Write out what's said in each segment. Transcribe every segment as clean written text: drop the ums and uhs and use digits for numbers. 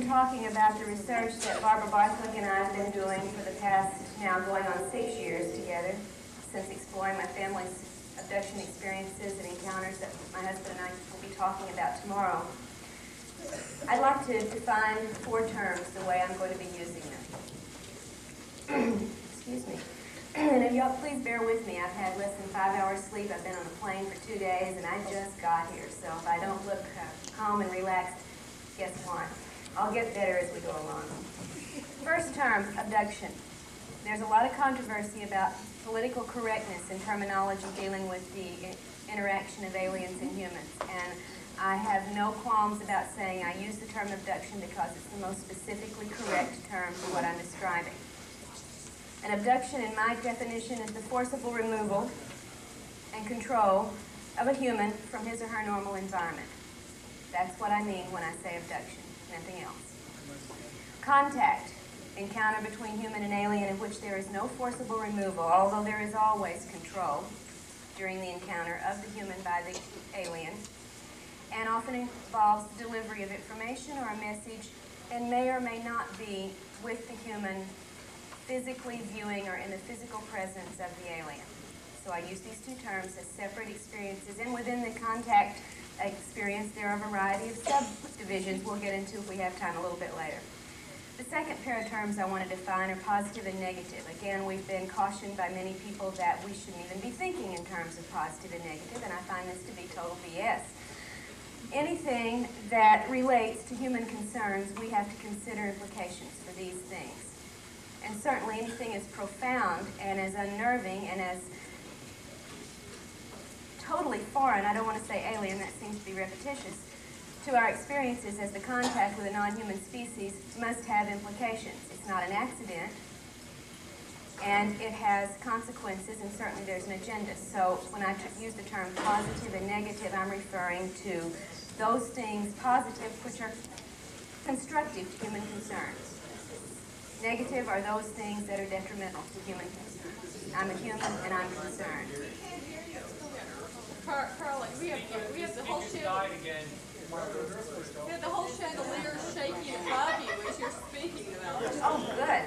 talking about the research that Barbara Barthwick and I have been doing for the past, now going on 6 years together, since exploring my family's abduction experiences and encounters that my husband and I will be talking about tomorrow. I'd like to define 4 terms the way I'm going to be using them. Excuse me. And if y'all please bear with me, I've had less than 5 hours sleep. I've been on the plane for 2 days, and I just got here. So if I don't look calm and relaxed, guess what? I'll get better as we go along. First term, abduction. There's a lot of controversy about political correctness in terminology dealing with the interaction of aliens and humans. And I have no qualms about saying I use the term abduction because it's the most specifically correct term for what I'm describing. An abduction, in my definition, is the forcible removal and control of a human from his or her normal environment. That's what I mean when I say abduction, nothing else. Contact, encounter between human and alien in which there is no forcible removal, although there is always control during the encounter of the human by the alien, and often involves the delivery of information or a message, and may or may not be with the human physically viewing or in the physical presence of the alien. So I use these 2 terms as separate experiences, and within the contact experience there are a variety of subdivisions we'll get into if we have time a little bit later. The second pair of terms I want to define are positive and negative. Again, we've been cautioned by many people that we shouldn't even be thinking in terms of positive and negative, and I find this to be total BS. Anything that relates to human concerns, we have to consider implications for these things. And certainly anything as profound and as unnerving and as totally foreign, I don't want to say alien, that seems to be repetitious, to our experiences as the contact with a non-human species must have implications. It's not an accident, and it has consequences, and certainly there's an agenda. So when I use the term positive and negative, I'm referring to those things, positive, which are constructive to human concerns. Negative are those things that are detrimental to human concerns. I'm a human and I'm concerned. Carla, we have the whole chandelier. We have the whole chandelier shaking above you as you're speaking about it. Oh, good.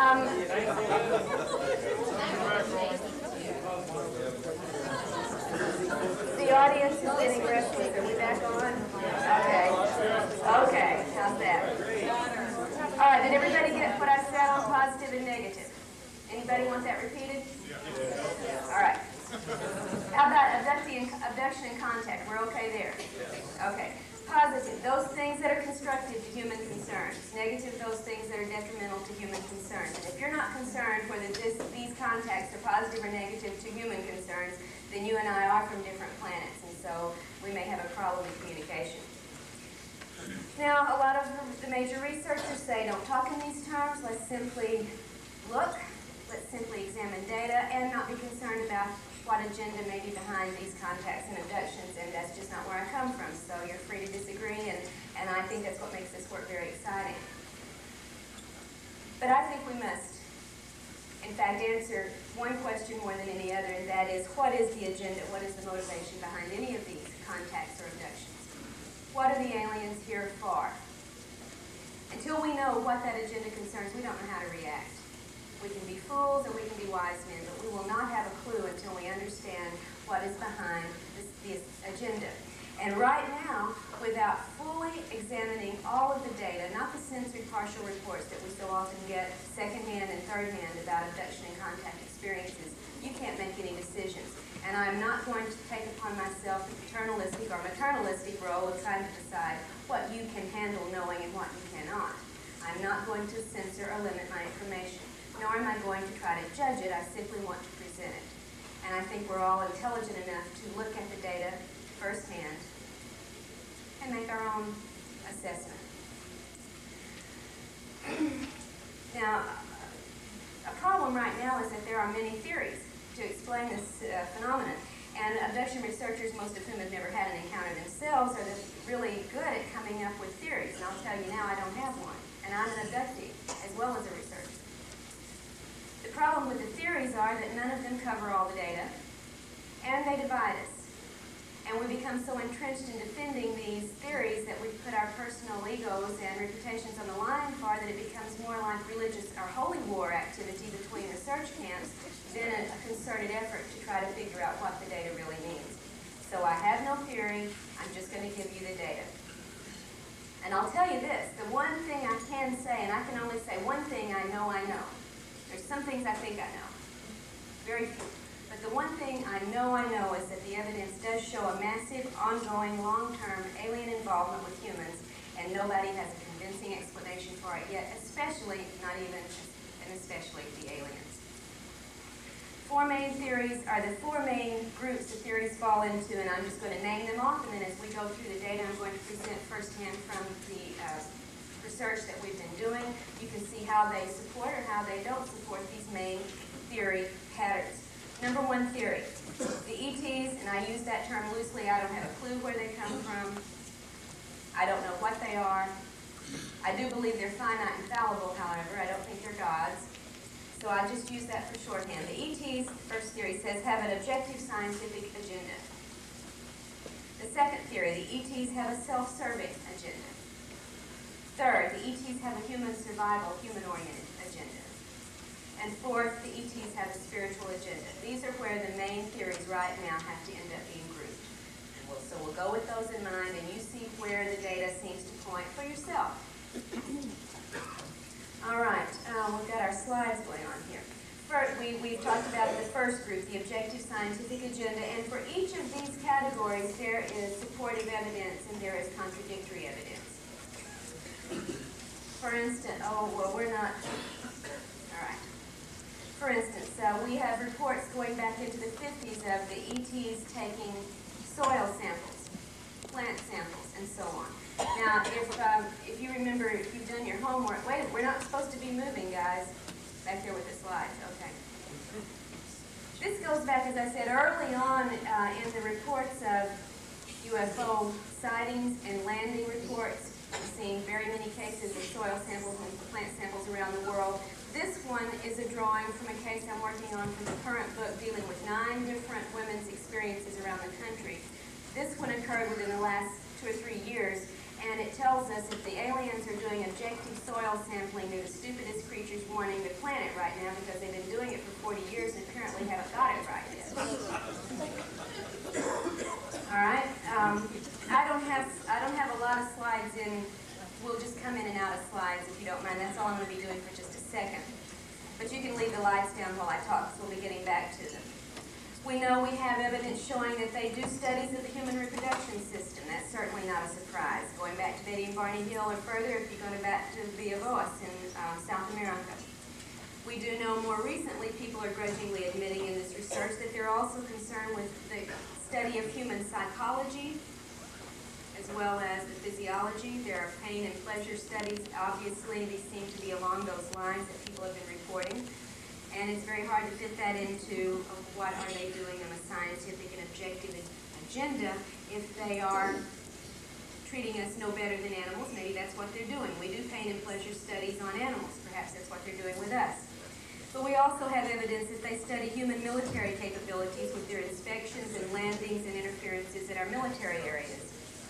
The audience is getting restless. Are we back on? Okay. Okay. How's that? All right, did everybody get what I said on positive and negative? Anybody want that repeated? All right. How about abduction and contact? We're okay there? Okay. Positive, those things that are constructive to human concerns. Negative, those things that are detrimental to human concerns. And if you're not concerned whether these contacts are positive or negative to human concerns, then you and I are from different planets, and so we may have a problem with communication. Now, a lot of the major researchers say don't talk in these terms. Let's simply look. Let's simply examine data and not be concerned about what agenda may be behind these contacts and abductions, and that's just not where I come from. So you're free to disagree, and I think that's what makes this work very exciting. But I think we must, in fact, answer one question more than any other, and that is, what is the agenda? What is the motivation behind any of these contacts or abductions? What are the aliens here for? Until we know what that agenda concerns, we don't know how to react. We can be fools or we can be wise men, but we will not have a clue until we understand what is behind this agenda. And right now, without fully examining all of the data, not the censored partial reports that we so often get secondhand and thirdhand about abduction and contact experiences, you can't make any decisions. And I'm not going to take upon myself the paternalistic or maternalistic role of trying to decide what you can handle knowing and what you cannot. I'm not going to censor or limit my information, nor am I going to try to judge it. I simply want to present it. And I think we're all intelligent enough to look at the data firsthand and make our own assessment. Now, a problem right now is that there are many theories to explain this phenomenon. And abduction researchers, most of whom have never had an encounter themselves, are really good at coming up with theories. And I'll tell you now, I don't have one. And I'm an abductee, as well as a researcher. The problem with the theories are that none of them cover all the data, and they divide us. And we become so entrenched in defending these theories that we put our personal egos and reputations on the line for that it becomes more like religious or holy war activity between research camps than a concerted effort to try to figure out what the data really means. So I have no theory, I'm just going to give you the data. And I'll tell you this, the one thing I can say, and I can only say one thing I know. There's some things I think I know, very few. But the one thing I know is that the evidence does show a massive, ongoing, long-term alien involvement with humans, and nobody has a convincing explanation for it yet, especially the aliens. Four main theories are the four main groups the theories fall into, and I'm just going to name them off, and then as we go through the data, I'm going to present firsthand from the research that we've been doing. You can see how they support or how they don't support these main theory patterns. Number one theory, the ETs, and I use that term loosely, I don't have a clue where they come from. I don't know what they are. I do believe they're finite and fallible, however. I don't think they're gods. So I just use that for shorthand. The ETs, first theory, says have an objective scientific agenda. The second theory, the ETs have a self-serving agenda. Third, the ETs have a human survival, human-oriented agenda. And fourth, the ETs have a spiritual agenda. These are where the main theories right now have to end up being grouped. So we'll go with those in mind, and you see where the data seems to point for yourself. All right, we've got our slides going on here. First, we've talked about the first group, the objective scientific agenda, and for each of these categories, there is supportive evidence and there is contradictory evidence. For instance, For instance, we have reports going back into the 50s of the ETs taking soil samples, plant samples, and so on. Now, if you remember, if you've done your homework, wait, we're not supposed to be moving, guys. Back there with the slides, okay. This goes back, as I said, early on in the reports of UFO sightings and landing reports. We've seen very many cases of soil samples and plant samples around the world. This one is a drawing from a case I'm working on from the current book dealing with 9 different women's experiences around the country. This one occurred within the last 2 or 3 years, and it tells us if the aliens are doing objective soil sampling, they're the stupidest creatures wanting the planet right now because they've been doing it for 40 years and apparently haven't got it right yet. All right. I don't have a lot of slides in. We'll just come in and out of slides if you don't mind. That's all I'm going to be doing for just a second. But you can leave the lights down while I talk, so we'll be getting back to them. We know we have evidence showing that they do studies of the human reproduction system. That's certainly not a surprise. Going back to Betty and Barney Hill or further, if you go back to Villalobos in South America. We do know more recently, people are grudgingly admitting in this research that they're also concerned with the study of human psychology, as well as the physiology. There are pain and pleasure studies. Obviously, these seem to be along those lines that people have been reporting. And it's very hard to fit that into what are they doing on a scientific and objective agenda if they are treating us no better than animals. Maybe that's what they're doing. We do pain and pleasure studies on animals. Perhaps that's what they're doing with us. But we also have evidence that they study human military capabilities with their inspections and landings and interferences at our military areas.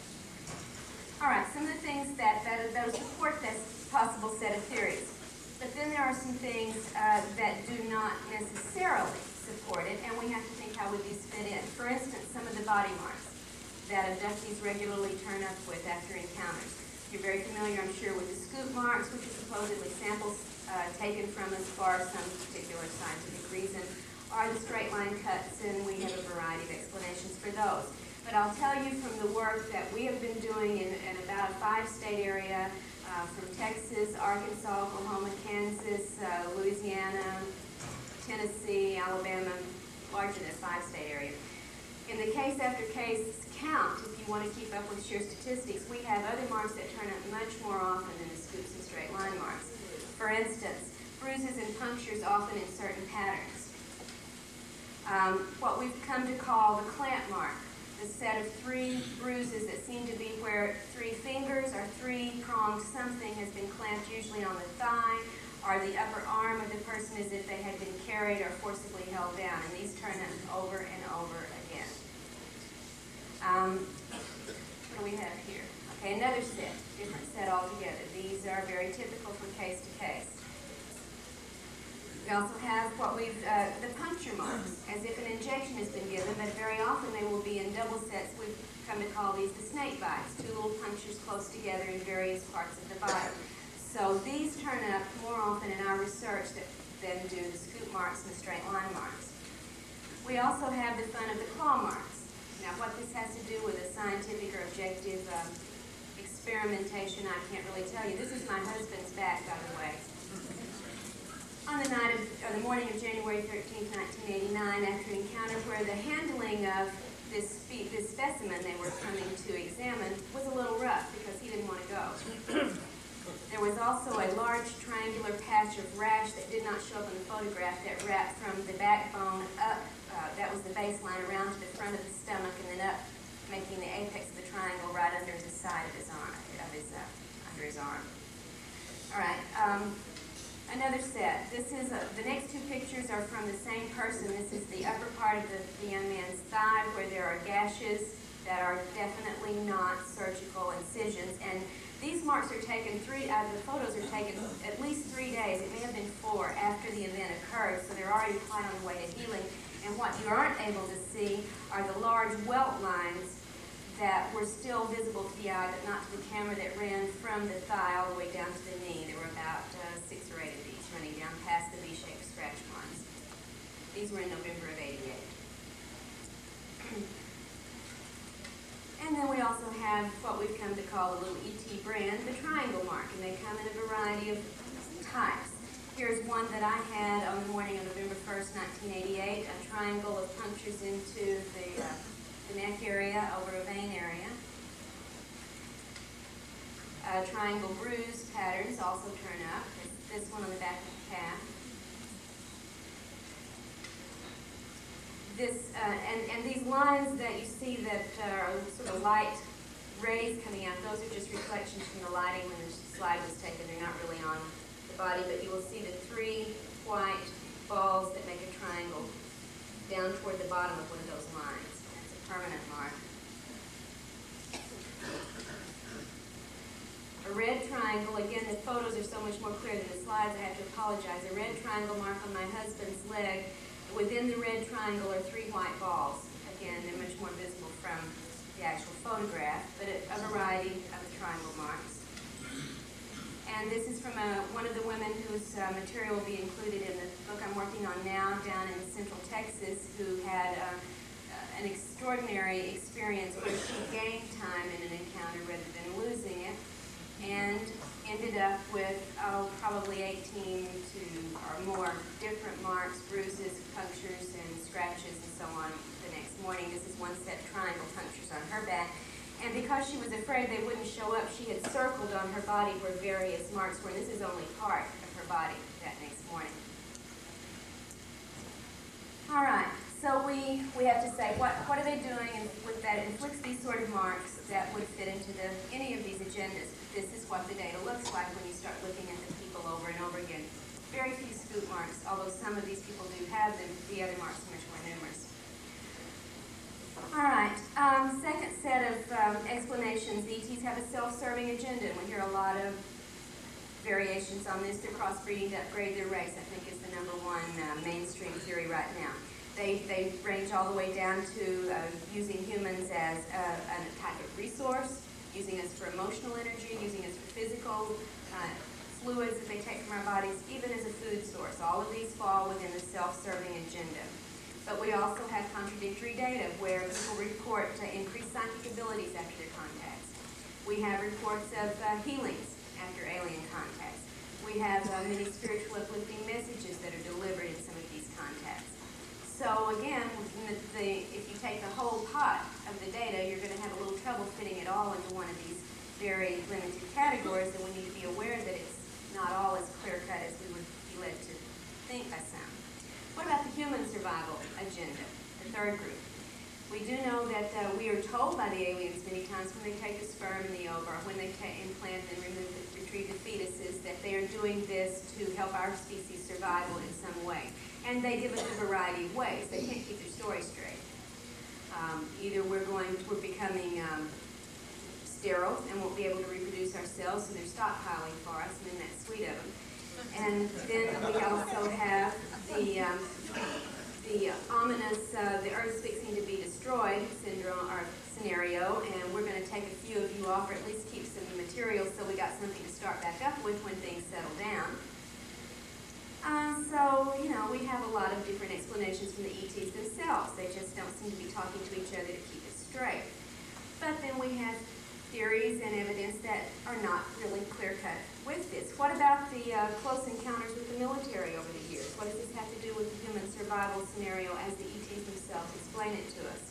All right, some of the things that support this possible set of theories. But then there are some things that do not necessarily support it, and we have to think how would these fit in. For instance, some of the body marks that abductees regularly turn up with after encounters. You're very familiar, I'm sure, with the scoop marks, which are supposedly samples taken from us for some particular scientific reason, or the straight line cuts, and we have a variety of explanations for those. But I'll tell you from the work that we have been doing in about a 5-state area, from Texas, Arkansas, Oklahoma, Kansas, Louisiana, Tennessee, Alabama, larger than a 5-state area. In the case after case count, if you want to keep up with sheer statistics, we have other marks that turn up much more often than the scoops and straight line marks. For instance, bruises and punctures often in certain patterns. What we've come to call the clamp mark. The set of 3 bruises that seem to be where 3 fingers or 3-pronged something has been clamped, usually on the thigh or the upper arm of the person as if they had been carried or forcibly held down. And these turn up over and over again. What do we have here? Okay, another set, different set altogether. These are very typical from case to case. We also have the puncture marks, as if an injection has been given, but very often they will be in double sets. We've come to call these the snake bites, two little punctures close together in various parts of the body. So these turn up more often in our research than do the scoop marks and the straight line marks. We also have the fun of the claw marks. Now what this has to do with a scientific or objective experimentation, I can't really tell you. This is my husband's back, by the way. On the morning of January 13th, 1989, after an encounter where the handling of this specimen they were coming to examine was a little rough because he didn't want to go. There was also a large triangular patch of rash that did not show up in the photograph that wrapped from the backbone up, that was the baseline, around to the front of the stomach and then up, making the apex of the triangle right under the side of his arm, under his arm. All right. Another set. This is the next two pictures are from the same person. This is the upper part of the young man's thigh where there are gashes that are definitely not surgical incisions. And these marks are taken the photos are taken at least 3 days. It may have been 4 after the event occurred, so they're already quite on the way to healing. And what you aren't able to see are the large welt lines that were still visible to the eye, but not to the camera, that ran from the thigh all the way down to the knee. There were about 6 or 8 of these running down past the V-shaped scratch marks. These were in November of '88. And then we also have what we've come to call the little ET brand, the triangle mark, and they come in a variety of types. Here's one that I had on the morning of November 1st, 1988, a triangle of punctures into the neck area over a vein area. Triangle bruise patterns also turn up. This one on the back of the calf. And these lines that you see that are sort of light rays coming out, those are just reflections from the lighting when the slide was taken. They're not really on the body, but you will see the 3 white balls that make a triangle down toward the bottom of one of those lines. That's a permanent mark. A red triangle, again, the photos are so much more clear than the slides, I have to apologize. A red triangle mark on my husband's leg. Within the red triangle are 3 white balls. Again, they're much more visible from the actual photograph, but a variety of triangle marks. And this is from one of the women whose material will be included in the book I'm working on now down in Central Texas, who had an extraordinary experience where she gained time in an encounter rather than losing it, and ended up with, probably 18 or more different marks, bruises, punctures, and scratches, and so on the next morning. This is one set of triangle punctures on her back. And because she was afraid they wouldn't show up, she had circled on her body where various marks were. This is only part of her body that next morning. All right, so we have to say, what are they doing with that inflicts these sort of marks that would fit into any of these agendas? This is what the data looks like when you start looking at the people over and over again. Very few scoop marks, although some of these people do have them. The other marks are much more numerous. All right, second set of explanations. The ETs have a self-serving agenda, and we hear a lot of variations on this. They're crossbreeding to upgrade their race, I think, is the #1 mainstream theory right now. They range all the way down to using humans as a type of resource, using us for emotional energy, using us for physical fluids that they take from our bodies, even as a food source. All of these fall within the self-serving agenda. But we also have contradictory data where people report increased psychic abilities after their contacts. We have reports of healings after alien contacts. We have many spiritual uplifting messages that are delivered in some of these contacts. So again, if you take the whole pot of the data, you're going to have a little trouble fitting it all into one of these very limited categories, and we need to be aware that it's not all as clear-cut as we would be led to think by some. What about the human survival agenda, the third group? We do know that we are told by the aliens many times when they take the sperm and the ova, when they implant and retrieve the fetuses, that they are doing this to help our species survival in some way. And they give us a variety of ways. They can't keep their story straight. Either we're becoming sterile and won't be able to reproduce ourselves, so they're stockpiling for us, and then that's sweet of them. And then we also have the ominous, the Earth's fixing to be destroyed syndrome or scenario, and we're going to take a few of you off, or at least keep some material so we got something to start back up with when things settle down. So, you know, we have a lot of different explanations from the ETs themselves. They just don't seem to be talking to each other to keep it straight. But then we have theories and evidence that are not really clear-cut with this. What about the close encounters with the military over the years? What does this have to do with the human survival scenario as the ETs themselves explain it to us?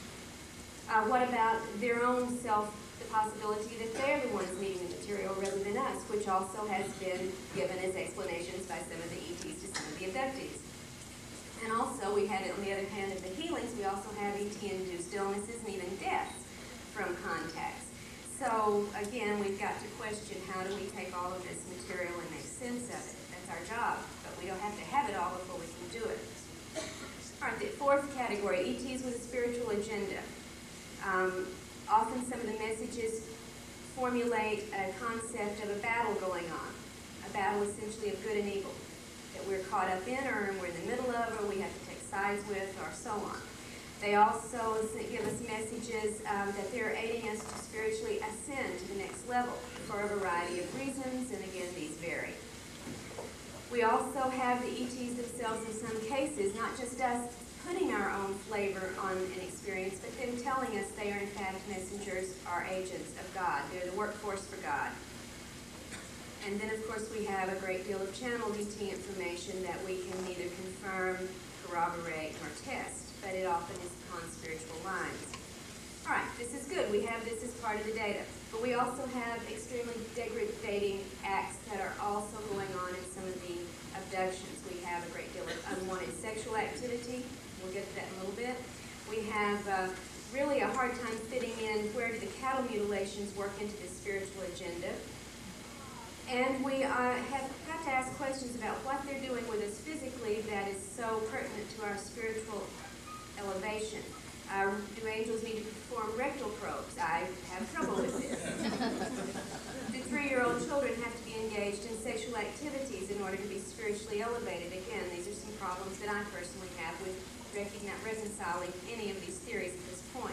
What about their own the possibility that they're the ones needing the material rather than us, which also has been given as explanations by some of the ETs to some of the abductees. And also, we had, on the other hand, of the healings, we also have ET-induced illnesses and even deaths from contacts. So, again, we've got to question how do we take all of this material and make sense of it. That's our job, but we don't have to have it all before we can do it. All right, the fourth category, ETs with a spiritual agenda. Often some of the messages formulate a concept of a battle going on, a battle essentially of good and evil that we're caught up in, or we're in the middle of, or we have to take sides with, or so on. They also give us messages that they're aiding us to spiritually ascend to the next level for a variety of reasons, and again, these vary. We also have the ETs themselves in some cases, not just us putting our own flavor on an experience, but then telling us they are in fact messengers or agents of God. They're the workforce for God. And then of course we have a great deal of channeled ET information that we can neither confirm, corroborate, or test, but it often is upon spiritual lines. All right, this is good. We have this as part of the data. But we also have extremely degrading acts that are also going on in some of the abductions. We have a great deal of unwanted sexual activity. We'll get to that in a little bit. We have really a hard time fitting in where do the cattle mutilations work into the spiritual agenda. And we have got to ask questions about what they're doing with us physically that is so pertinent to our spiritual elevation. Do angels need to perform rectal probes? I have trouble with this. Do 3-year-old children have to be engaged in sexual activities in order to be spiritually elevated? Again, these are some problems that I personally have with reconciling any of these theories at this point.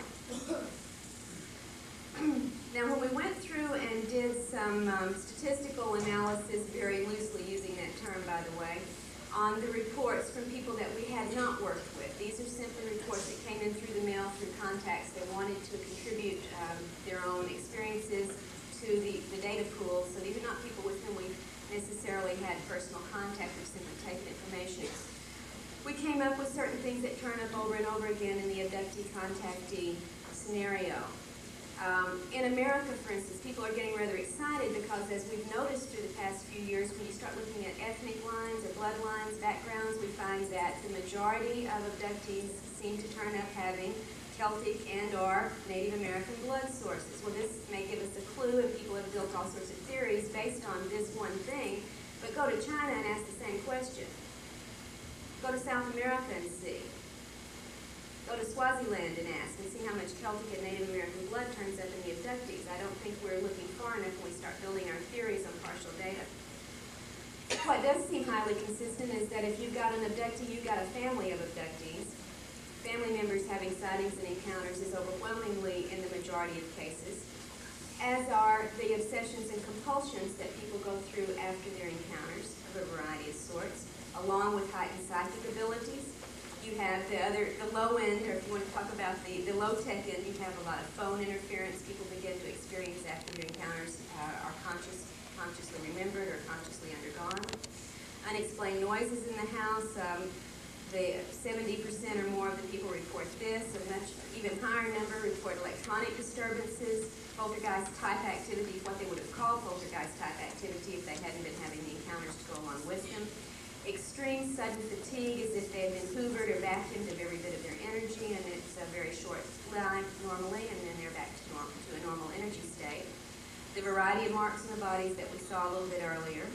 Now, when we went through and did some statistical analysis, very loosely using that term, by the way, on the reports from people that we had not worked with. These are simply reports that came in through the mail, through contacts. They wanted to contribute their own experiences to the data pool. So these are not people with whom we necessarily had personal contact. We've simply taken information. We came up with certain things that turn up over and over again in the abductee-contactee scenario. In America, for instance, people are getting rather excited because, as we've noticed through the past few years, when you start looking at ethnic lines or bloodlines, backgrounds, we find that the majority of abductees seem to turn up having Celtic and or Native American blood sources. Well, this may give us a clue, and people have built all sorts of theories based on this one thing, but go to China and ask the same question. Go to South America and see. Go to Swaziland and ask and see how much Celtic and Native American blood turns up in the abductees. I don't think we're looking far enough when we start building our theories on partial data. What does seem highly consistent is that if you've got an abductee, you've got a family of abductees. Family members having sightings and encounters is overwhelmingly in the majority of cases, as are the obsessions and compulsions that people go through after their encounters of a variety of sorts, along with heightened psychic abilities. You have the low end, or if you want to talk about the low-tech end, you have a lot of phone interference. People begin to experience after their encounters are consciously remembered or consciously undergone. Unexplained noises in the house. The 70% or more of the people report this. A much even higher number report electronic disturbances, poltergeist-type activity, what they would have called poltergeist-type activity if they hadn't been having the encounters to go along with them. Extreme sudden fatigue, as if they had been hoovered or vacuumed of every bit of their energy, and it's a very short life normally, and then they're back to a normal energy state. The variety of marks on the bodies that we saw a little bit earlier.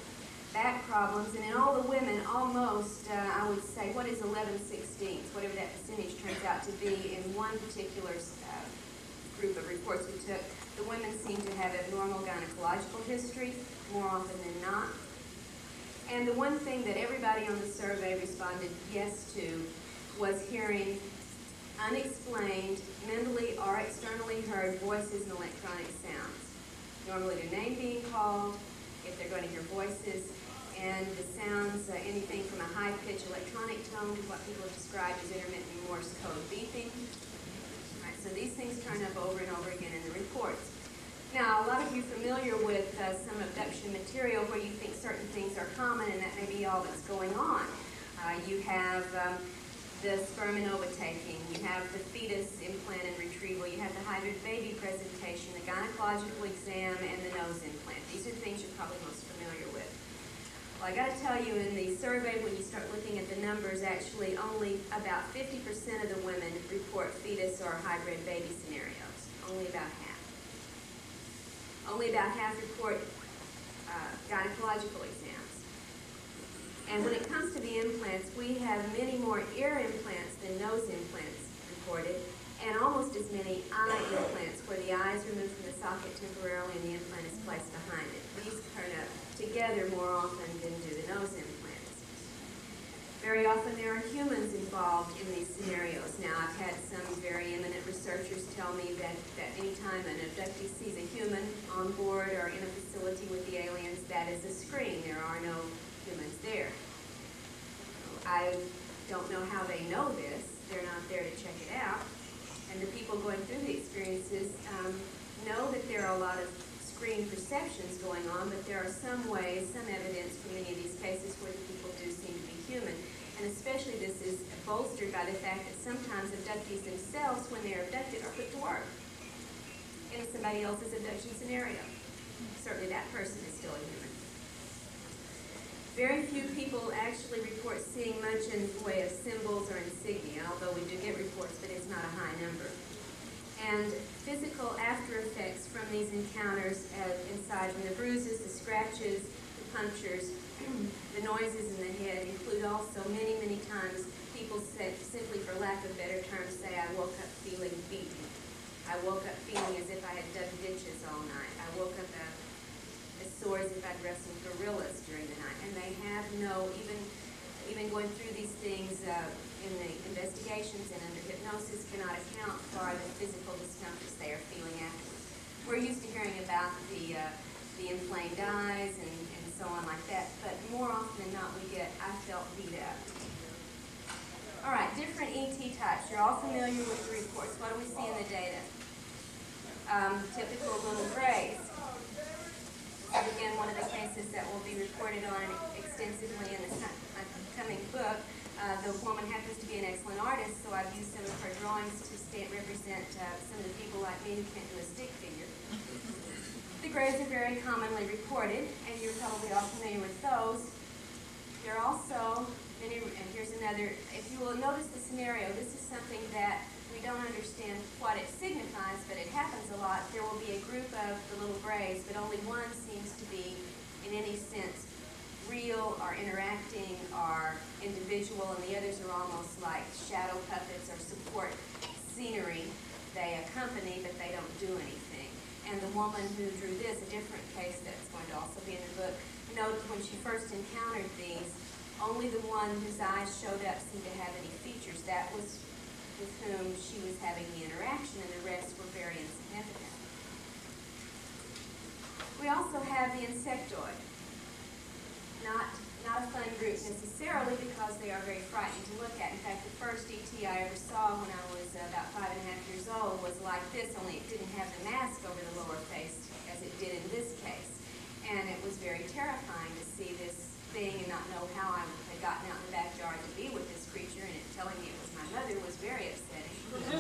back problems, and in all the women, almost, I would say, what is 11/16, whatever that percentage turns out to be in one particular group of reports we took, the women seem to have abnormal gynecological history more often than not. And the one thing that everybody on the survey responded yes to was hearing unexplained, mentally or externally heard voices and electronic sounds. Normally their name being called, if they're going to hear voices, and the sounds, anything from a high-pitched electronic tone to what people have described as intermittent Morse code beeping. All right, so these things turn up over and over again in the reports. Now, a lot of you are familiar with some abduction material where you think certain things are common, and that may be all that's going on. You have the sperm and ova taking, you have the fetus implant and retrieval, you have the hybrid baby presentation, the gynecological exam, and the nose implant. These are things you're probably most familiar with. Well, I got to tell you, in the survey, when you start looking at the numbers, actually only about 50% of the women report fetus or hybrid baby scenarios. Only about half. Only about half report gynecological exams. And when it comes to the implants, we have many more ear implants than nose implants reported, and almost as many eye implants where the eye is removed from the socket temporarily and the implant is placed behind it. These turn up together more often than do the nose implants. Very often there are humans involved in these scenarios. Now, I've had some very eminent researchers tell me that anytime an abductee sees a human on board or in a facility with the aliens, that is a screen. There are no humans there. I don't know how they know this. They're not there to check it out. And the people going through the experiences know that there are a lot of screen perceptions going on, but there are some ways, some evidence from many of these cases where the people do seem to be human. And especially this is bolstered by the fact that sometimes abductees themselves, when they're abducted, are put to work in somebody else's abduction scenario. Certainly that person is still a human. Very few people actually report seeing much in the way of symbols or insignia, although we do get reports, but it's not a high number. And physical after effects from these encounters inside, from the bruises, the scratches, the punctures, the noises in the head include also many, many times people said, simply for lack of better terms, say, I woke up feeling beaten. I woke up feeling as if I had dug ditches all night. I woke up as sore as if I'd wrestled gorillas during the night. And they have no, even going through these things in the investigations and under hypnosis cannot account for the physical discomforts they are feeling afterwards. We're used to hearing about the inflamed eyes and so on like that, but more often than not we get, I felt beat up. All right, different ET types. You're all familiar with the reports. What do we see in the data? Typical little grays. This is again one of the cases that will be reported on extensively in the coming book. The woman happens to be an excellent artist, so I've used some of her drawings to represent some of the people like me who can't do a stick figure. The grays are very commonly reported, and you're probably all familiar with those. There are also many, and here's another, if you will notice the scenario, this is something that we don't understand what it signifies, but it happens a lot. There will be a group of the little grays, but only one seems to be, in any sense, real or interacting or individual, and the others are almost like shadow puppets or support scenery. They accompany, but they don't do anything. And the woman who drew this, a different case that's going to also be in the book, noted when she first encountered these, only the one whose eyes showed up seemed to have any features. That was with whom she was having the interaction, and the rest were very insignificant. We also have the insectoid. Not a fun group necessarily because they are very frightening to look at. In fact, the first ET I ever saw when I was about 5.5 years old was like this, only it didn't have the mask over the lower face as it did in this case. And it was very terrifying to see this thing and not know how I had gotten out in the backyard to be with this creature, and it telling me it was my mother was very upsetting.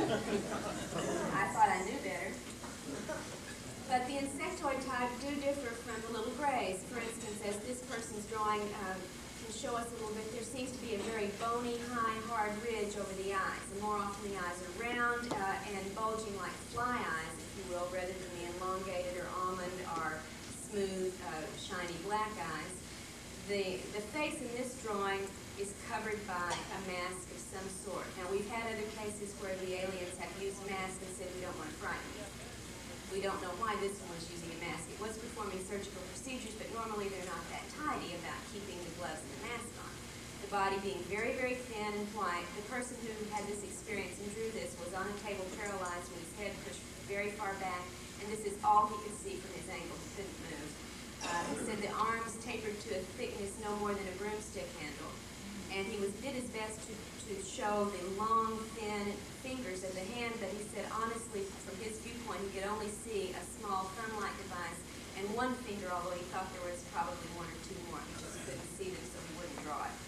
I thought I knew better. But the insectoid type do differ from the little grays. For instance, as this person's drawing can show us a little bit, there seems to be a very bony, high, hard ridge over the eyes. And more often the eyes are round and bulging like fly eyes, if you will, rather than the elongated or almond or smooth, shiny black eyes. The face in this drawing is covered by a mask of some sort. Now, we've had other cases where the aliens have used masks and said, we don't want to frighten you. We don't know why this one was using a mask. It was performing surgical procedures, but normally they're not that tidy about keeping the gloves and the mask on. The body being very, very thin and white. The person who had this experience and drew this was on a table paralyzed with his head pushed very far back, and this is all he could see from his ankle. He couldn't move. He said the arms tapered to a thickness no more than a broomstick handle, and he did his best to show the long, thin fingers of the hand, but he said honestly, from his viewpoint, he could only see a small thumb-like device and one finger, although he thought there was probably one or two more. He just couldn't see them, so he wouldn't draw it.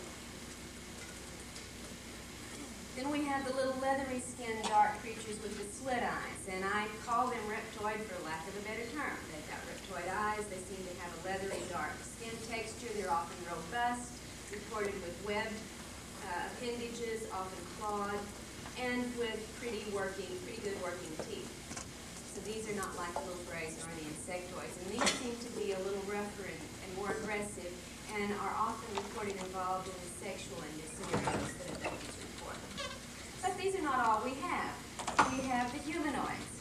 Then we have the little leathery skinned dark creatures with the slit eyes, and I call them reptoid for lack of a better term. They've got reptoid eyes, they seem to have a leathery dark skin texture, they're often robust, reported with webbed appendages, often clawed, and with pretty good working teeth. So these are not like the little grays or the insectoids, and these seem to be a little rougher and more aggressive, and are often reported involved in the sexual scenarios that abductees report. But these are not all we have. We have the humanoids.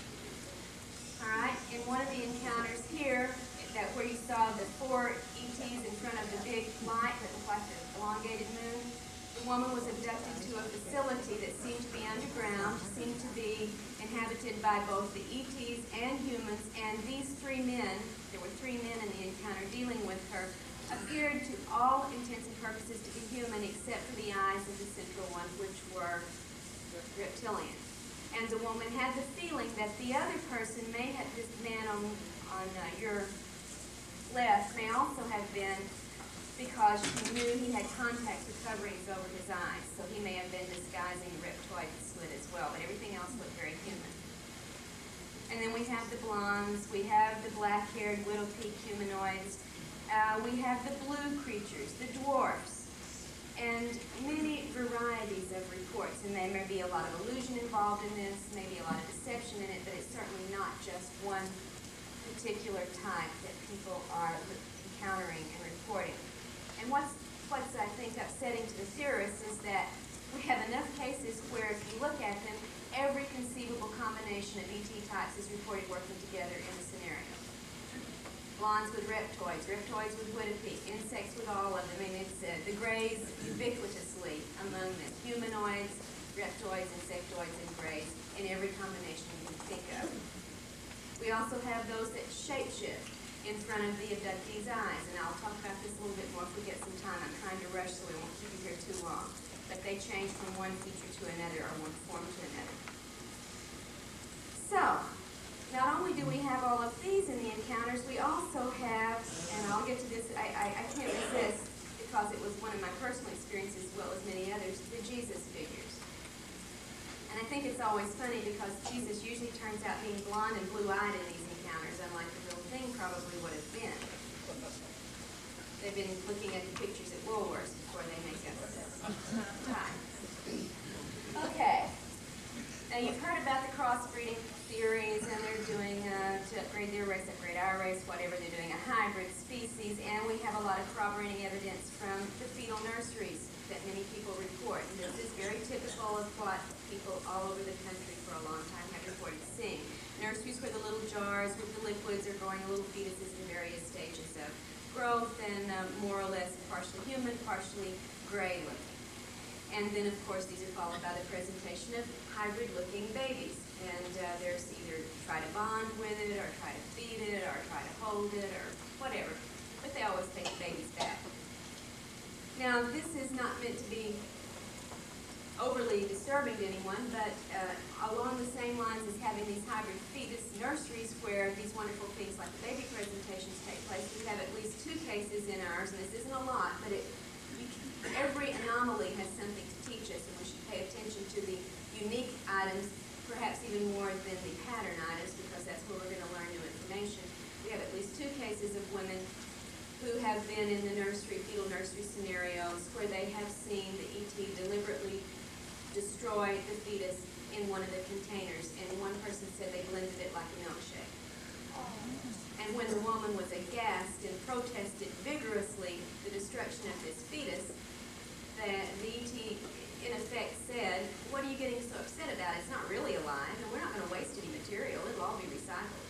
All right, in one of the encounters here, where you saw the 4 ETs in front of the big light that looked like the elongated moon, the woman was abducted to a facility that seemed to be underground, seemed to be inhabited by both the ETs and humans, and these 3 men, there were 3 men in the encounter dealing with her, appeared to all intents and purposes to be human except for the eyes of the central one, which were reptilian. And the woman had the feeling that the other person may have, this man on your left may also have been, because she knew he had contactor coverings over his eyes, so he may have been disguising the reptoid slit as well, but everything else looked very human. And then we have the blondes, we have the black-haired widow-peak humanoids, we have the blue creatures, the dwarfs, and many varieties of reports, and there may be a lot of illusion involved in this, maybe a lot of deception in it, but it's certainly not just one particular type that people are encountering and reporting. And what's I think upsetting to the theorists is that we have enough cases where if you look at them, every conceivable combination of ET types is reported working together in the scenario. Blondes with reptoids, reptoids with widow-peak, insects with all of them. I mean, it's the grays ubiquitously among them. Humanoids, reptoids, insectoids, and grays in every combination you can think of. We also have those that shapeshift in front of the abductee's eyes, and I'll talk about this a little bit more if we get some time. I'm trying to rush so we won't keep you here too long. But they change from one feature to another or one form to another. So, not only do we have all of these in the encounters, we also have, and I'll get to this, I can't resist because it was one of my personal experiences as well as many others, the Jesus figures. And I think it's always funny because Jesus usually turns out being blonde and blue-eyed in these encounters, unlike the real thing probably would have been. They've been looking at the pictures at Woolworths before they make up this time. Okay. Now you've heard about the crossbreeding theories, and they're doing to upgrade their race, upgrade our race, whatever. They're doing a hybrid species, and we have a lot of corroborating evidence from the fetal nurseries that many people report. And this is very typical of what people all over the country for a long time have reported seeing. Nurseries where the little jars with the liquids are growing little fetuses in various stages of growth and more or less partially human, partially gray looking. And then, of course, these are followed by the presentation of hybrid-looking babies. And there's either try to bond with it, or try to feed it, or try to hold it, or whatever. But they always take the babies back. Now, this is not meant to be overly disturbing to anyone, but along the same lines as having these hybrid fetus nurseries where these wonderful things like the baby presentations take place, we have at least 2 cases in ours, and this isn't a lot, but every anomaly has something to teach us, and we should pay attention to the unique items, perhaps even more than the pattern items, because that's where we're going to learn new information. We have at least 2 cases of women who have been in the nursery, fetal nursery scenarios, where they have seen the ET deliberately destroy the fetus in one of the containers, and one person said they blended it like a milkshake. And when the woman was aghast and protested vigorously, the destruction of this fetus, the ET in effect said, what are you getting so upset about? It's not really alive, and we're not going to waste any material. It'll all be recycled.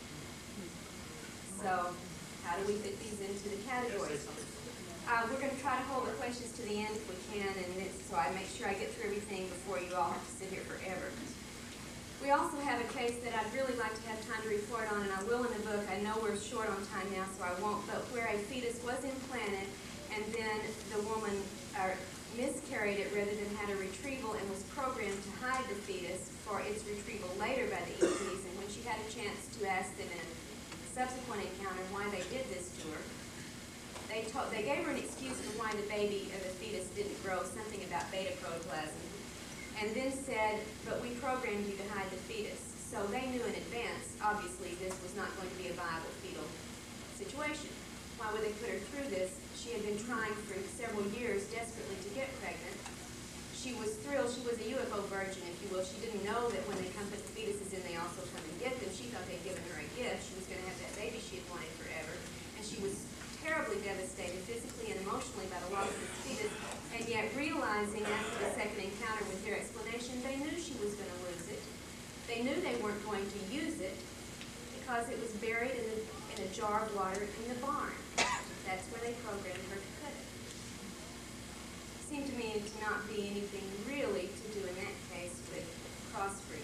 So how do we fit these into the categories? We're going to try to hold the questions to the end if we can, and so I make sure I get through everything before you all have to sit here forever. We also have a case that I'd really like to have time to report on, and I will in the book. I know we're short on time now, so I won't, but where a fetus was implanted and then the woman miscarried it rather than had a retrieval and was programmed to hide the fetus for its retrieval later by the ETs, and when she had a chance to ask them in a subsequent encounter why they did this to her, they gave her an excuse for why the baby or the fetus didn't grow, something about beta protoplasm, and then said, but we programmed you to hide the fetus. So they knew in advance, obviously, this was not going to be a viable fetal situation. Why would they put her through this? She had been trying for several years desperately to get pregnant. She was thrilled. She was a UFO virgin, if you will. She didn't know that when they come put the fetuses in, they also come and get them. She thought they'd given her a gift. She was going to have that baby she had wanted forever. And she was terribly devastated physically and emotionally by the loss of this fetus, and yet realizing after the second encounter with their explanation, they knew she was going to lose it. They knew they weren't going to use it because it was buried in a jar of water in the barn. That's where they programmed her to put it. Seemed to me to not be anything really to do in that case with crossbreeding.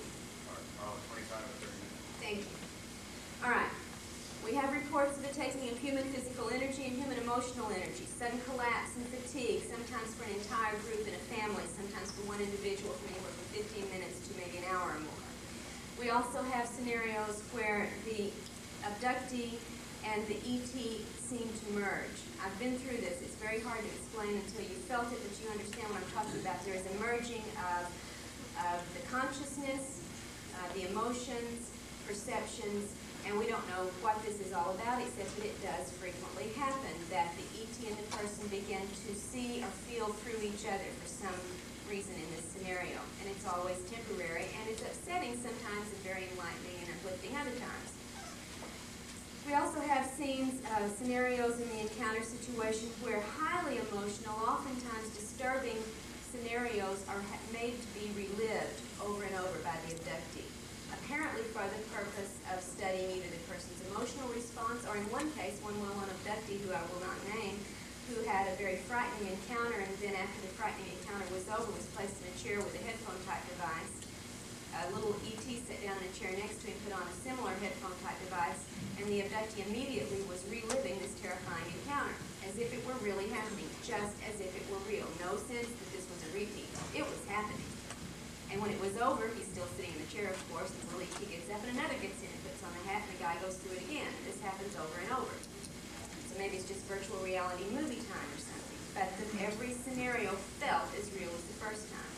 Thank you. All right. We have reports of the taking of human physical energy and human emotional energy, sudden collapse and fatigue, sometimes for an entire group in a family, sometimes for one individual from anywhere from 15 minutes to maybe an hour or more. We also have scenarios where the abductee and the ET seem to merge. I've been through this. It's very hard to explain until you felt it, but you understand what I'm talking about. There is a merging of the consciousness, the emotions, perceptions, and we don't know what this is all about, except that it does frequently happen, that the ET and the person begin to see or feel through each other for some reason in this scenario. And it's always temporary, and it's upsetting sometimes and very enlightening and uplifting other times. We also have scenarios in the encounter situations where highly emotional, oftentimes disturbing scenarios are made to be relived over and over by the abductee, apparently for the purpose of studying either the person's emotional response, or in one case, one well-known abductee who I will not name, who had a very frightening encounter, and then after the frightening encounter was over, was placed in a chair with a headphone-type device. A little ET sat down in a chair next to him, put on a similar headphone-type device, and the abductee immediately was reliving this terrifying encounter, as if it were really happening, just as if it were real. No sense that this was a repeat. It was happening. And when it was over, he's still sitting in the chair, of course, and the little ET gets up, and another gets in and puts on the hat, and the guy goes through it again. This happens over and over. So maybe it's just virtual reality movie time or something. But every scenario felt as real as the first time.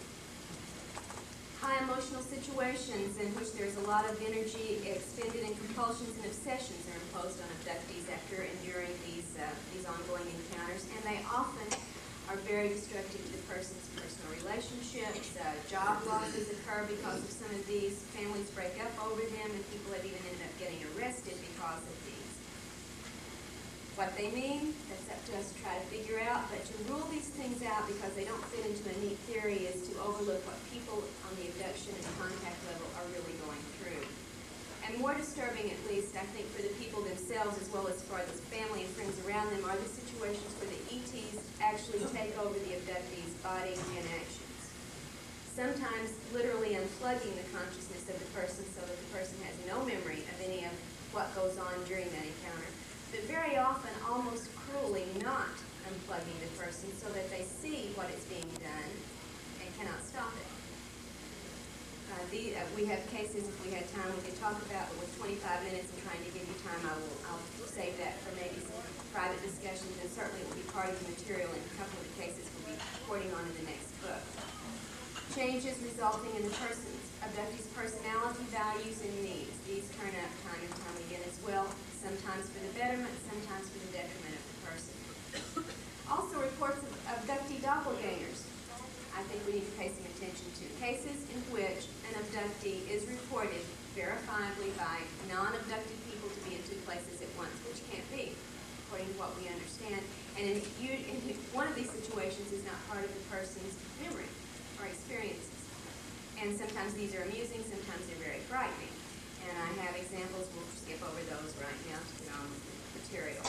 High emotional situations in which there's a lot of energy expended and compulsions and obsessions are imposed on abductees after enduring these ongoing encounters, and they often are very destructive to the person's personal relationships. Job losses occur because of some of these. Families break up over them, and people have even ended up getting arrested because of these. What they mean, that's up to us to try to figure out, but to rule these things out because they don't fit into a neat theory is to overlook what people on the abduction and contact level are really going through. And more disturbing, at least, I think, for the people themselves as well as for the family and friends around them, are the situations where the ETs actually take over the abductee's body and actions. Sometimes literally unplugging the consciousness of the person so that the person has no memory of any of what goes on during that encounter, but very often almost cruelly not unplugging the person so that they see what is being done and cannot stop it. We have cases, if we had time, we could talk about, but with 25 minutes and trying to give you time, I'll save that for maybe some private discussions, and certainly it will be part of the material in a couple of the cases we'll be reporting on in the next book. Changes resulting in the abductee's personality, values, and needs. These turn up time and time again as well, sometimes for the betterment, sometimes for the detriment of the person. Also reports of abductee doppelgangers. I think we need to pay some attention to cases in which an abductee is reported verifiably by non-abducted people to be in two places at once, which can't be, according to what we understand. And one of these situations is not part of the person's memory or experiences. And sometimes these are amusing, sometimes they're very frightening. And I have examples, we'll skip over those right now to get on with the material.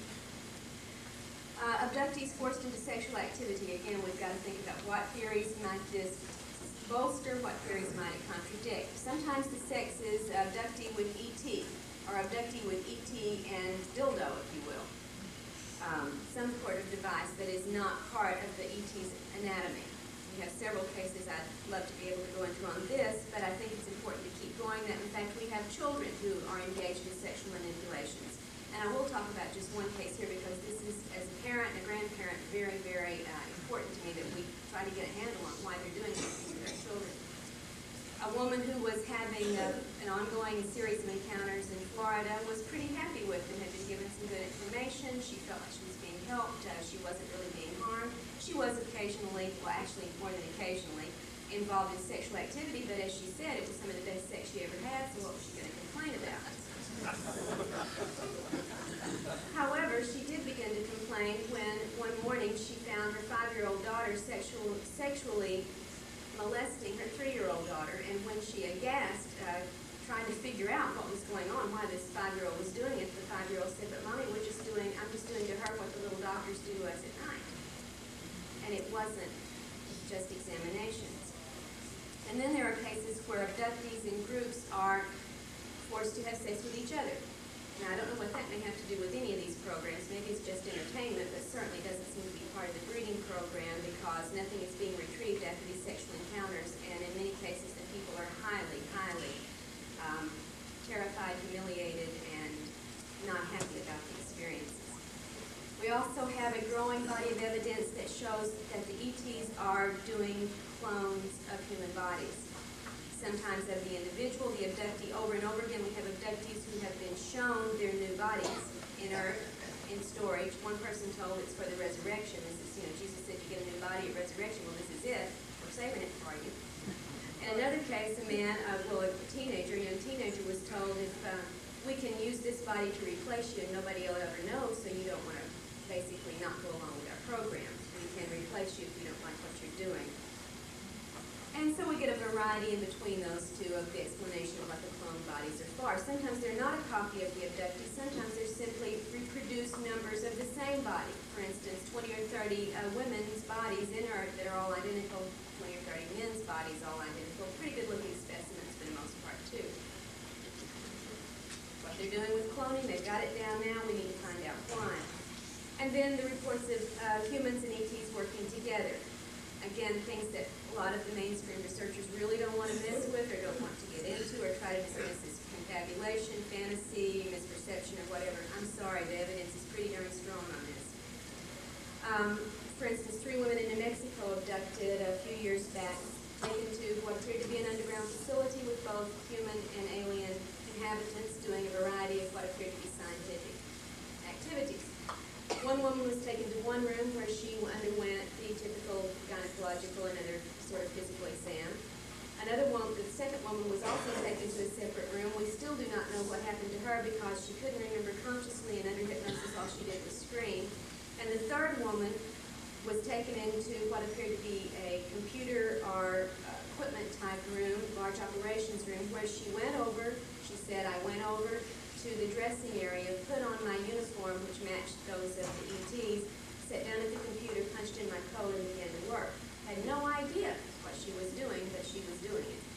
Abductees forced into sexual activity. Again, we've got to think about what theories might this bolster, what theories might it contradict. Sometimes the sex is abductee with ET, or abductee with ET and dildo, if you will. Some sort of device that is not part of the ET's anatomy. We have several cases I'd love to be able to go into on this, but I think it's important to keep going. That in fact we have children who are engaged in sexual manipulations. And I will talk about just one case here because this is, as a parent and a grandparent, very, very important to me that we try to get a handle on why they're doing these things with their children. A woman who was having an ongoing series of encounters in Florida was pretty happy with them, had been given some good information. She felt like she was being helped. She wasn't really being harmed. She was occasionally, well actually more than occasionally, involved in sexual activity, but as she said, it was some of the best sex she ever had, so what was she going to complain about? However, she did begin to complain when one morning she found her 5-year-old daughter sexually molesting her 3-year-old daughter, and when she, aghast, trying to figure out what was going on, why this 5-year-old was doing it, the 5-year-old said, "But Mommy, I'm just doing to her what the little doctors do to us at night." And it wasn't just examinations. And then there are cases where abductees in groups are forced to have sex with each other. Now, I don't know what that may have to do with any of these programs. Maybe it's just entertainment, but certainly doesn't seem to be part of the breeding program because nothing is being retrieved after these sexual encounters, and in many cases the people are highly, highly terrified, humiliated, and not happy about the experiences. We also have a growing body of evidence that shows that the ETs are doing clones of human bodies. Sometimes of the individual, the abductee. Over and over again, we have abductees who have been shown their new bodies in earth, in storage. One person told it's for the resurrection. This is, Jesus said you get a new body at resurrection. Well, this is it. We're saving it for you. In another case, a man, a young teenager was told, if we can use this body to replace you and nobody will ever know, so you don't want to basically not go along with our program. We can replace you if you don't like what you're doing. And so we get a variety in between those two of the explanation of what the clone bodies are for. Sometimes they're not a copy of the abductee. Sometimes they're simply reproduced numbers of the same body. For instance, 20 or 30 women's bodies in Earth that are all identical, 20 or 30 men's bodies all identical. Pretty good looking specimens for the most part too. What they're doing with cloning, they've got it down now. We need to find out why. And then the reports of humans and ETs working together. Again, things that a lot of the mainstream researchers really don't want to mess with or don't want to get into or try to dismiss as confabulation, fantasy, misperception, or whatever. I'm sorry, the evidence is pretty darn strong on this. For instance, 3 women in New Mexico abducted a few years back, taken to what appeared to be an underground facility with both human and alien inhabitants doing a variety of what appeared to be scientific activities. One woman was taken to one room where she underwent the typical gynecological and other sort of physical exam. Another woman, the second woman, was also taken to a separate room. We still do not know what happened to her because she couldn't remember consciously, and under hypnosis all she did was scream. And the third woman was taken into what appeared to be a computer or equipment type room, large operations room, where she went over, she said, "I went over to the dressing area, put on my uniform, which matched those of the ETs, sat down at the computer, punched in my code, and began to work." Had no idea what she was doing, but she was doing it.